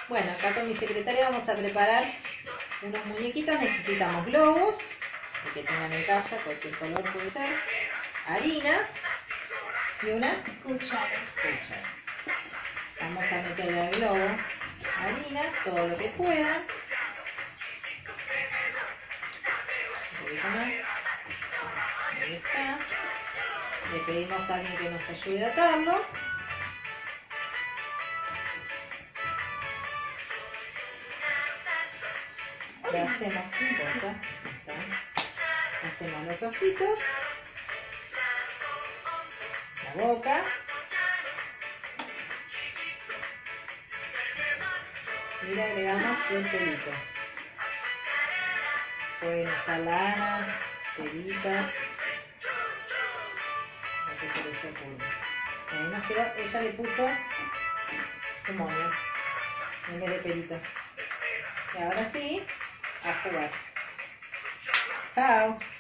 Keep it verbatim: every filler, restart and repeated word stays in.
Bueno, acá con mi secretaria vamos a preparar unos muñequitos. Necesitamos globos, el que tengan en casa, cualquier color puede ser, harina y una Cuchara. cuchara. Vamos a meterle al globo harina, todo lo que puedan. Un poquito más. Ahí está. Le pedimos a alguien que nos ayude a atarlo. Le hacemos, no importa, está. Hacemos los ojitos, la boca, y le agregamos el pelito. Pueden usar lana, telitas, lo que se les ocurra. Ahí nos quedó, ella le puso demonio en vez de pelito. Y ahora sí, a jugar. Chao.